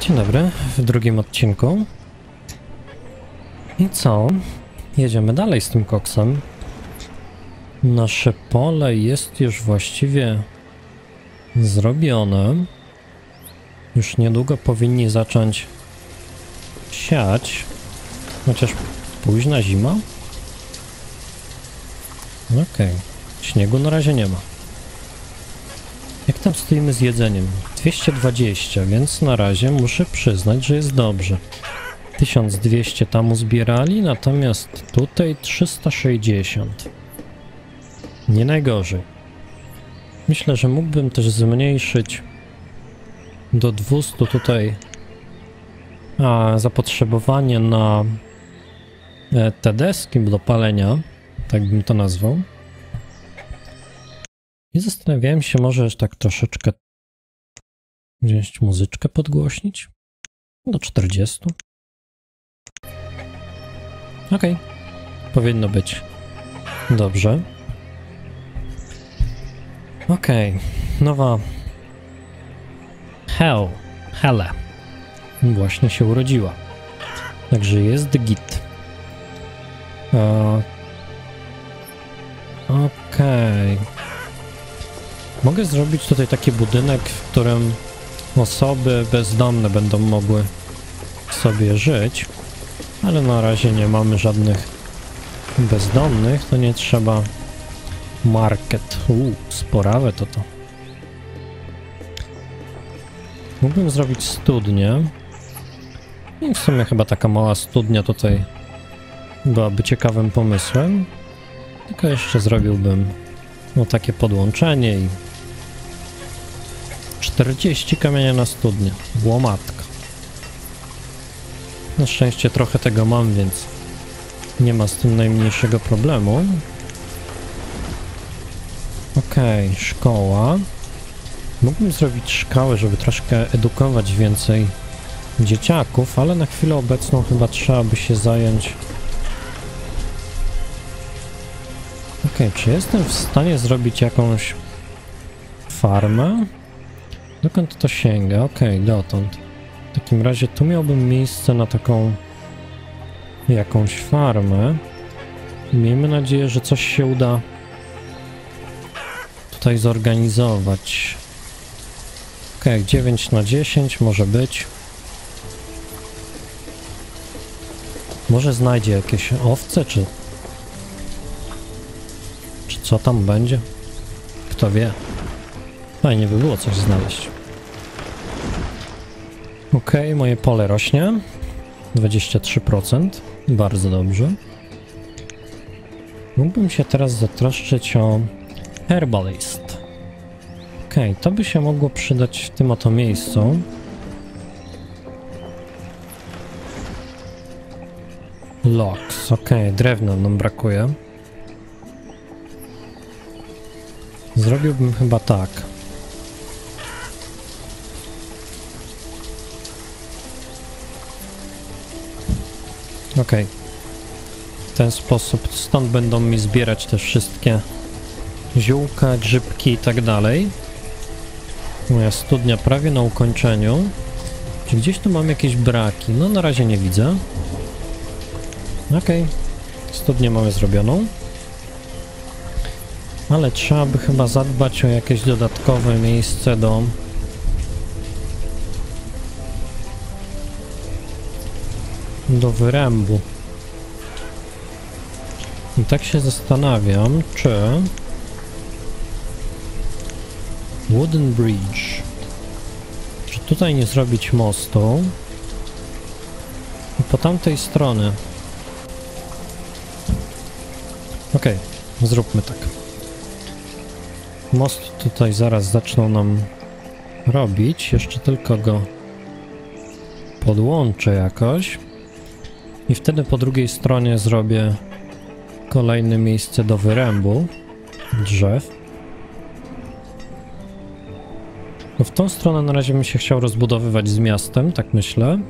Dzień dobry, w drugim odcinku. I co? Jedziemy dalej z tym koksem. Nasze pole jest już właściwie zrobione. Już niedługo powinni zacząć siać. Chociaż późna zima. Okej. Śniegu na razie nie ma. Jak tam stoimy z jedzeniem? 220, więc na razie muszę przyznać, że jest dobrze. 1200 tam uzbierali, natomiast tutaj 360. Nie najgorzej. Myślę, że mógłbym też zmniejszyć do 200 tutaj zapotrzebowanie na te deski do palenia, tak bym to nazwał. I zastanawiałem się, może tak troszeczkę wziąć muzyczkę, podgłośnić do 40. Okej, powinno być dobrze. Okej, nowa Hele właśnie się urodziła, także jest git. Okej. Mogę zrobić tutaj taki budynek, w którym osoby bezdomne będą mogły sobie żyć, ale na razie nie mamy żadnych bezdomnych, to nie trzeba. Market. Sporawe to. Mógłbym zrobić studnię. I w sumie chyba taka mała studnia tutaj byłaby ciekawym pomysłem. Tylko jeszcze zrobiłbym takie podłączenie i 40 kamienia na studnię. Łomatka. Na szczęście trochę tego mam, więc nie ma z tym najmniejszego problemu. Okej, szkoła. Mógłbym zrobić szkołę, żeby troszkę edukować więcej dzieciaków, ale na chwilę obecną chyba trzeba by się zająć. Okej, czy jestem w stanie zrobić jakąś farmę? Dokąd to sięga? Okej, dotąd. W takim razie tu miałbym miejsce na taką jakąś farmę. Miejmy nadzieję, że coś się uda tutaj zorganizować. Okej, 9/10 może być. Może znajdzie jakieś owce, czy co tam będzie? Kto wie? Fajnie by było coś znaleźć. Okej, moje pole rośnie. 23%. Bardzo dobrze. Mógłbym się teraz zatroszczyć o herbalist. Okej, to by się mogło przydać w tym oto miejscu. Logs. Okej, drewna nam brakuje. Zrobiłbym chyba tak. Okej. W ten sposób stąd będą mi zbierać te wszystkie ziółka, grzybki i tak dalej. Moja studnia prawie na ukończeniu. Czy gdzieś tu mam jakieś braki? No na razie nie widzę. Okej. Studnię mamy zrobioną. Ale trzeba by chyba zadbać o jakieś dodatkowe miejsce do wyrębu. I tak się zastanawiam, czy Wooden Bridge. Czy tutaj nie zrobić mostu? I po tamtej stronie. Okej, zróbmy tak. Most tutaj zaraz zaczną nam robić. Jeszcze tylko go podłączę jakoś. I wtedy po drugiej stronie zrobię kolejne miejsce do wyrębu drzew. No w tą stronę na razie bym się chciał rozbudowywać z miastem, tak myślę.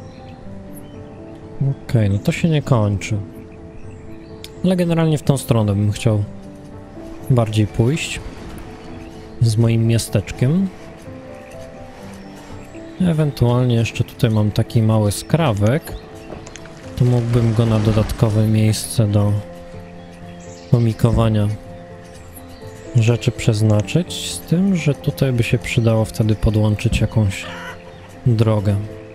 Okej, no to się nie kończy. Ale generalnie w tą stronę bym chciał bardziej pójść z moim miasteczkiem. Ewentualnie jeszcze tutaj mam taki mały skrawek. To mógłbym go na dodatkowe miejsce do chomikowania rzeczy przeznaczyć, z tym, że tutaj by się przydało wtedy podłączyć jakąś drogę.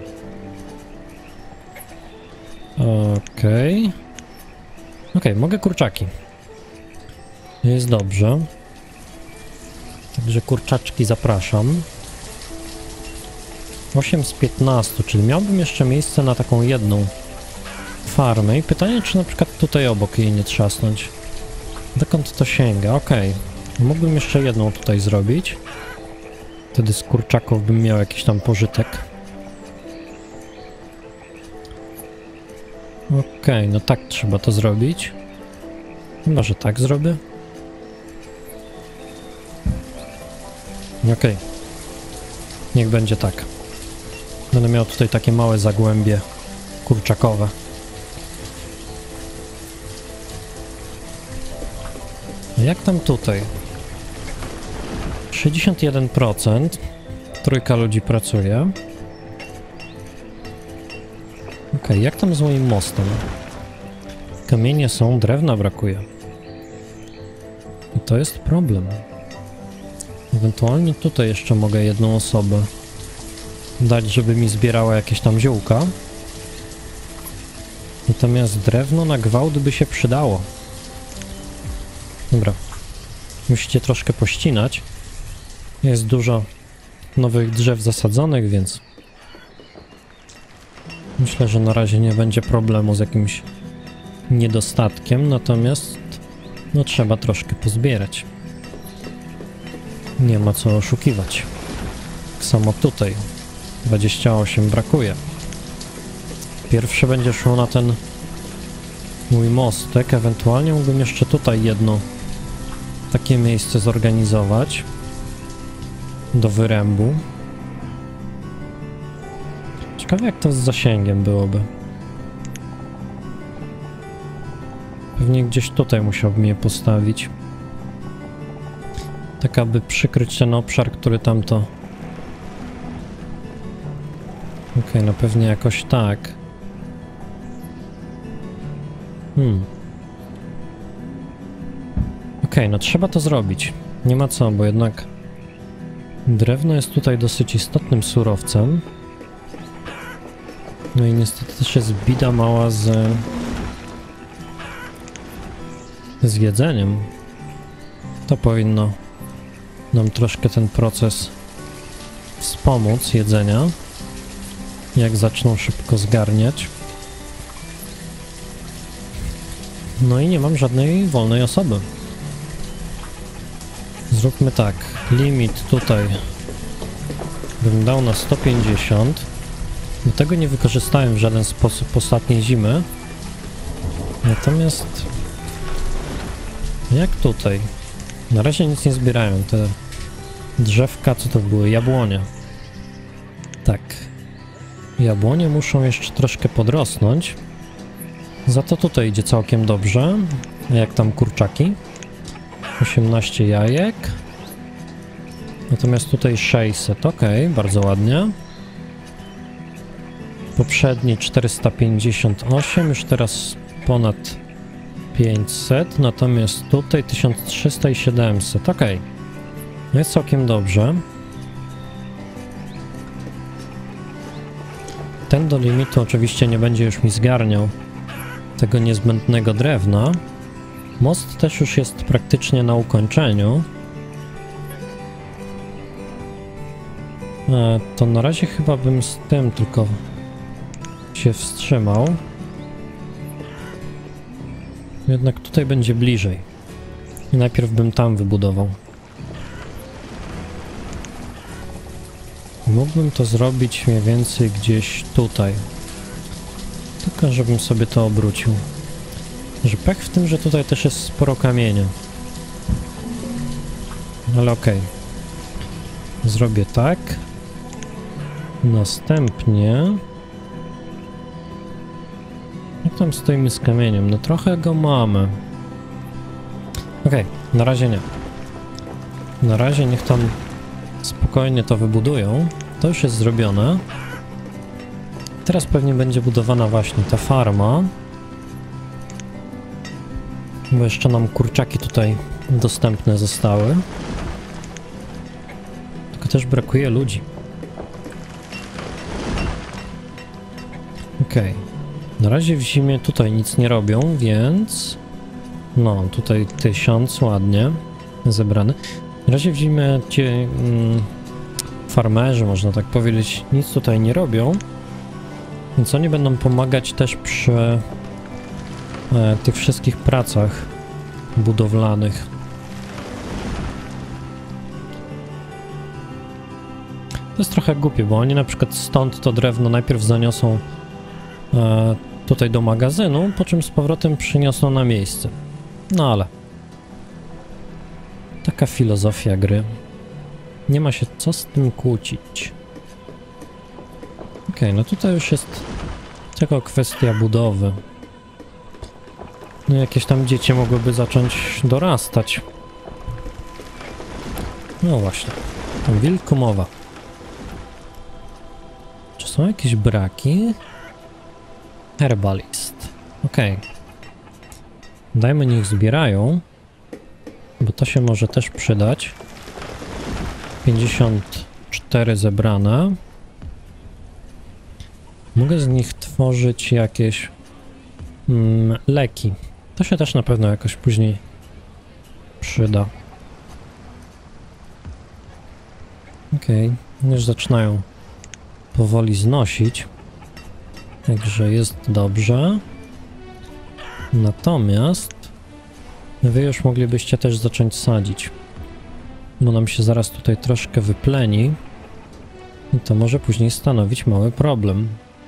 Okej, mogę kurczaki. Jest dobrze. Także kurczaczki zapraszam. 8 z 15, czyli miałbym jeszcze miejsce na taką jedną farmę i pytanie, czy na przykład tutaj obok jej nie trzasnąć. Dokąd to sięga? Okej. Mógłbym jeszcze jedną tutaj zrobić. Wtedy z kurczaków bym miał jakiś tam pożytek. Okej, no tak trzeba to zrobić. Chyba, że tak zrobię. Okej. Niech będzie tak. Będę miał tutaj takie małe zagłębie kurczakowe. A jak tam tutaj? 61%. Trójka ludzi pracuje. Okej, jak tam z moim mostem? Kamienie są, drewna brakuje. I to jest problem. Ewentualnie tutaj jeszcze mogę jedną osobę dać, żeby mi zbierała jakieś tam ziółka. Natomiast drewno na gwałt by się przydało. Dobra. Musicie troszkę pościnać. Jest dużo nowych drzew zasadzonych, więc myślę, że na razie nie będzie problemu z jakimś niedostatkiem, natomiast no trzeba troszkę pozbierać. Nie ma co oszukiwać. Tak samo tutaj. 28 brakuje. Pierwsze będzie szło na ten mój mostek. Ewentualnie mógłbym jeszcze tutaj jedno takie miejsce zorganizować do wyrębu. Ciekawe, jak to z zasięgiem byłoby. Pewnie gdzieś tutaj musiałbym je postawić. Tak, aby przykryć ten obszar, który tamto... Okej, no pewnie jakoś tak. Okej, no trzeba to zrobić. Nie ma co, bo jednak drewno jest tutaj dosyć istotnym surowcem. No i niestety też jest bida mała z jedzeniem. To powinno nam troszkę ten proces wspomóc jedzenia, jak zaczną szybko zgarniać. No i nie mam żadnej wolnej osoby. Zróbmy tak, limit tutaj bym dał na 150. Do tego nie wykorzystałem w żaden sposób ostatniej zimy. Natomiast jak tutaj? Na razie nic nie zbierają. Te drzewka, co to były? Jabłonie. Tak. Jabłonie muszą jeszcze troszkę podrosnąć. Za to tutaj idzie całkiem dobrze. A jak tam kurczaki? 18 jajek. Natomiast tutaj 600. Ok, bardzo ładnie. Poprzedni 458, już teraz ponad 500, natomiast tutaj 1300 i 700. Ok, no jest całkiem dobrze. Ten do limitu oczywiście nie będzie już mi zgarniał tego niezbędnego drewna. Most też już jest praktycznie na ukończeniu. To na razie chyba bym z tym tylko się wstrzymał. Jednak tutaj będzie bliżej. I najpierw bym tam wybudował. Mógłbym to zrobić mniej więcej gdzieś tutaj. Tylko żebym sobie to obrócił. Że pech w tym, że tutaj też jest sporo kamienia. Ale okej. Zrobię tak. Następnie... Jak tam stoimy z kamieniem? No trochę go mamy. Okej, na razie nie. Na razie niech tam spokojnie to wybudują. to już jest zrobione. Teraz pewnie będzie budowana właśnie ta farma. Bo jeszcze nam kurczaki tutaj dostępne zostały. Tylko też brakuje ludzi. Okej. Na razie w zimie tutaj nic nie robią, więc... No, tutaj 1000, ładnie zebrany. Na razie w zimie ci farmerzy, można tak powiedzieć, nic tutaj nie robią. Więc oni będą pomagać też przy tych wszystkich pracach budowlanych. To jest trochę głupie, bo oni na przykład stąd to drewno najpierw zaniosą tutaj do magazynu, po czym z powrotem przyniosą na miejsce. No ale taka filozofia gry. Nie ma się co z tym kłócić. Okej, no tutaj już jest tylko kwestia budowy. No jakieś tam dzieci mogłyby zacząć dorastać. No właśnie. O wilku mowa. Czy są jakieś braki? Herbalist. Okej. Dajmy, niech zbierają, bo to się może też przydać. 54 zebrane. Mogę z nich tworzyć jakieś leki. To się też na pewno jakoś później przyda. Okej, już zaczynają powoli znosić. Także jest dobrze. Natomiast wy już moglibyście też zacząć sadzić. Bo nam się zaraz tutaj troszkę wypleni. I to może później stanowić mały problem.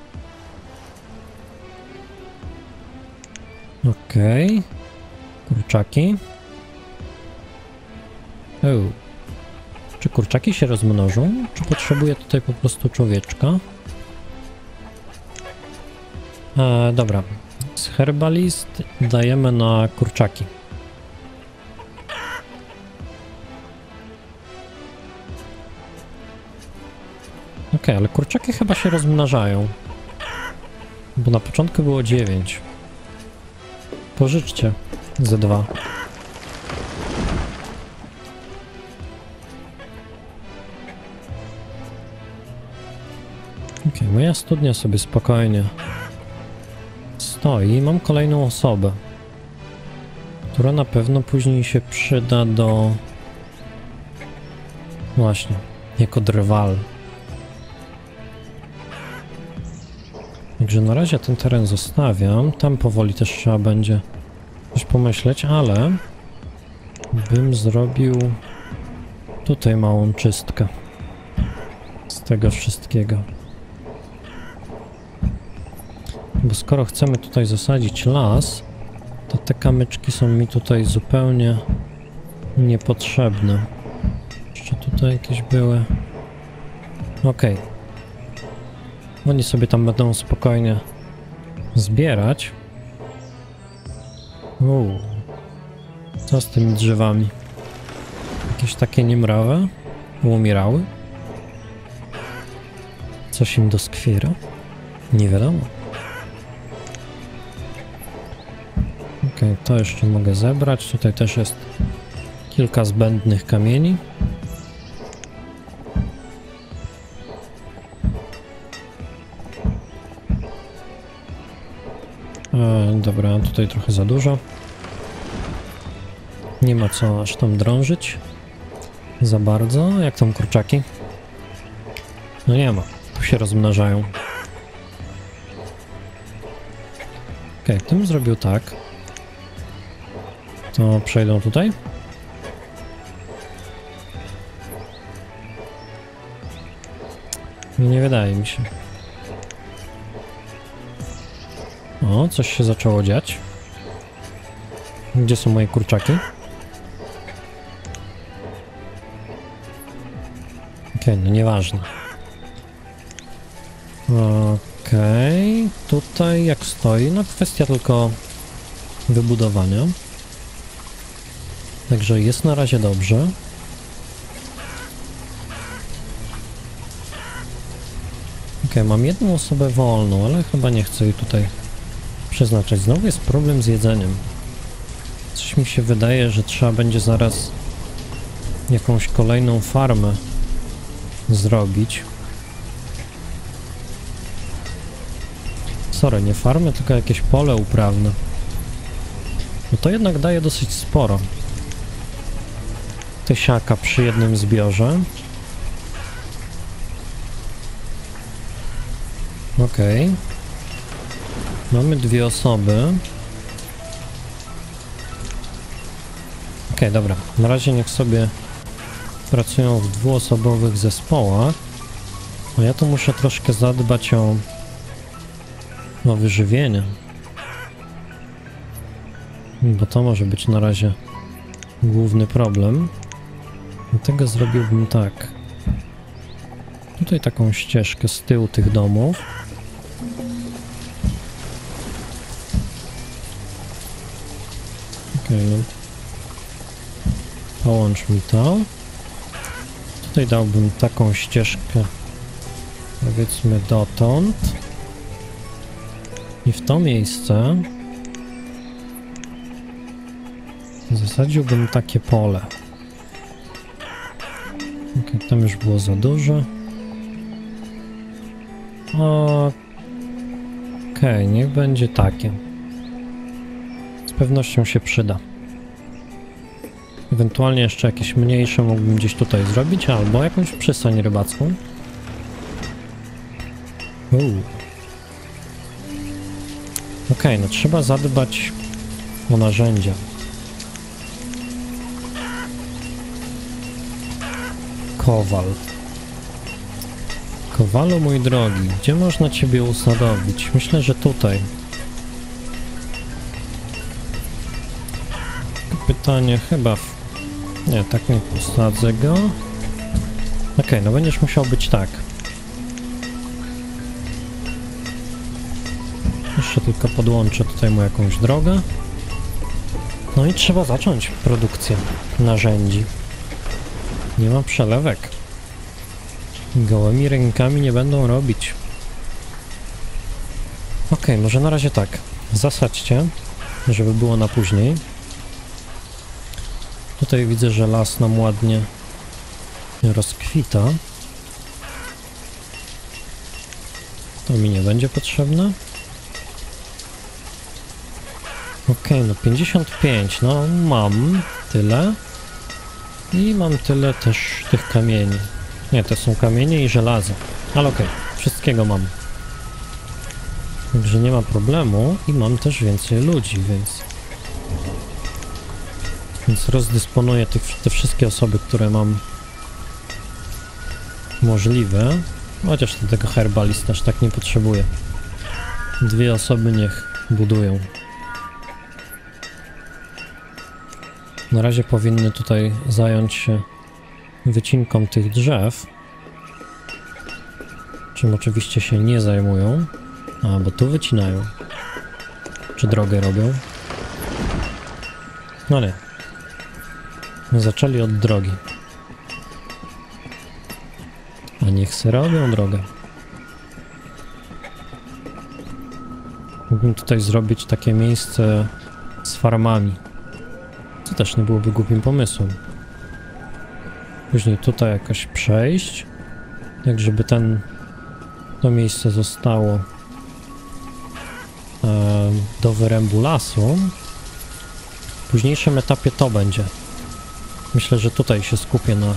Okej. Kurczaki. Czy kurczaki się rozmnożą? Czy potrzebuję tutaj po prostu człowieczka? Dobra. Z herbalist dajemy na kurczaki. Okej, ale kurczaki chyba się rozmnażają. Bo na początku było 9. Pożyczcie ze 2. Okej, moja studnia sobie spokojnie stoi. Mam kolejną osobę, która na pewno później się przyda do... Właśnie, jako drwal. Także na razie ten teren zostawiam. Tam powoli też trzeba będzie coś pomyśleć, ale bym zrobił tutaj małą czystkę z tego wszystkiego. Bo skoro chcemy tutaj zasadzić las, to te kamyczki są mi tutaj zupełnie niepotrzebne. Jeszcze tutaj jakieś były. Okej. Oni sobie tam będą spokojnie zbierać. Co z tymi drzewami? Jakieś takie niemrawe? Umierały? Coś im doskwiera? Nie wiadomo. Okej, to jeszcze mogę zebrać. Tutaj też jest kilka zbędnych kamieni. Dobra, tutaj trochę za dużo. Nie ma co aż tam drążyć za bardzo. Jak tam kurczaki? No nie ma. Tu się rozmnażają. Okej, tym zrobił tak. To przejdą tutaj. Nie wydaje mi się. O, coś się zaczęło dziać. Gdzie są moje kurczaki? Okej, no nieważne. Okej, tutaj jak stoi, no kwestia tylko wybudowania. Także jest na razie dobrze. Okej, mam jedną osobę wolną, ale chyba nie chcę jej tutaj przeznaczać. Znowu jest problem z jedzeniem. Coś mi się wydaje, że trzeba będzie zaraz jakąś kolejną farmę zrobić. Sorry, nie farmę, tylko jakieś pole uprawne. No to jednak daje dosyć sporo. Tysiaka przy jednym zbiorze. Okej. Mamy 2 osoby. Okej, dobra. Na razie niech sobie pracują w 2-osobowych zespołach. A ja tu muszę troszkę zadbać o wyżywienie. Bo to może być na razie główny problem. Dlatego zrobiłbym tak. Tutaj taką ścieżkę z tyłu tych domów. Okej, no. Połącz mi to. Tutaj dałbym taką ścieżkę, powiedzmy dotąd. I w to miejsce zasadziłbym takie pole. Okej, tam już było za dużo. Okej, niech będzie takie. Z pewnością się przyda. Ewentualnie jeszcze jakieś mniejsze mógłbym gdzieś tutaj zrobić, albo jakąś przystań rybacką. Okej, no trzeba zadbać o narzędzia. Kowal. Kowalu, mój drogi, gdzie można ciebie usadowić? Myślę, że tutaj. Pytanie chyba nie, tak nie posadzę go. Okej, no będziesz musiał być tak. Jeszcze tylko podłączę tutaj mu jakąś drogę. No i trzeba zacząć produkcję narzędzi. Nie ma przelewek. Gołymi rękami nie będą robić. Okej, może na razie tak. Zasadźcie, żeby było na później. Tutaj widzę, że las nam ładnie rozkwita. To mi nie będzie potrzebne. Okej, no 55, no mam tyle. I mam tyle też tych kamieni. Nie, to są kamienie i żelazo. Ale okej, wszystkiego mam. Także nie ma problemu i mam też więcej ludzi, więc rozdysponuję te wszystkie osoby, które mam możliwe. Chociaż tego herbalista aż tak nie potrzebuję. 2 osoby niech budują. Na razie powinny tutaj zająć się wycinką tych drzew. Czym oczywiście się nie zajmują. A, bo tu wycinają. Czy drogę robią? No nie. Zaczęli od drogi. A niech se robią drogę. Mógłbym tutaj zrobić takie miejsce z farmami. Co też nie byłoby głupim pomysłem. Później tutaj jakoś przejść. Tak, żeby to miejsce zostało do wyrębu lasu. W późniejszym etapie to będzie. Myślę, że tutaj się skupię na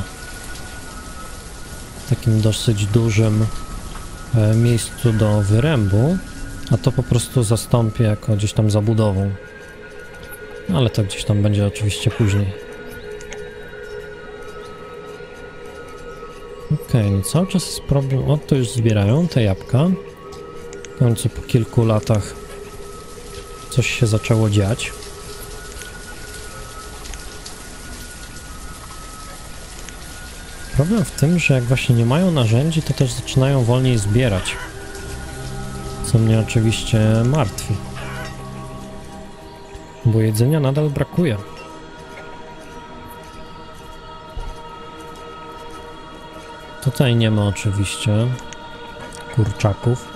takim dosyć dużym miejscu do wyrębu, a to po prostu zastąpię jako gdzieś tam zabudową. Ale to gdzieś tam będzie oczywiście później. Okej, no cały czas jest problem. O, to już zbierają te jabłka. W końcu po kilku latach coś się zaczęło dziać. Problem w tym, że jak właśnie nie mają narzędzi, to też zaczynają wolniej zbierać. Co mnie oczywiście martwi. Bo jedzenia nadal brakuje. Tutaj nie ma oczywiście kurczaków.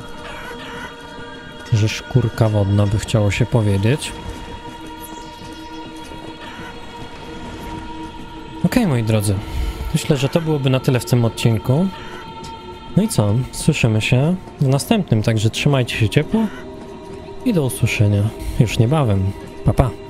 Że szkórka wodna by chciało się powiedzieć. Okej, moi drodzy. Myślę, że to byłoby na tyle w tym odcinku. No i co? Słyszymy się w następnym, także trzymajcie się ciepło i do usłyszenia już niebawem. Pa, pa.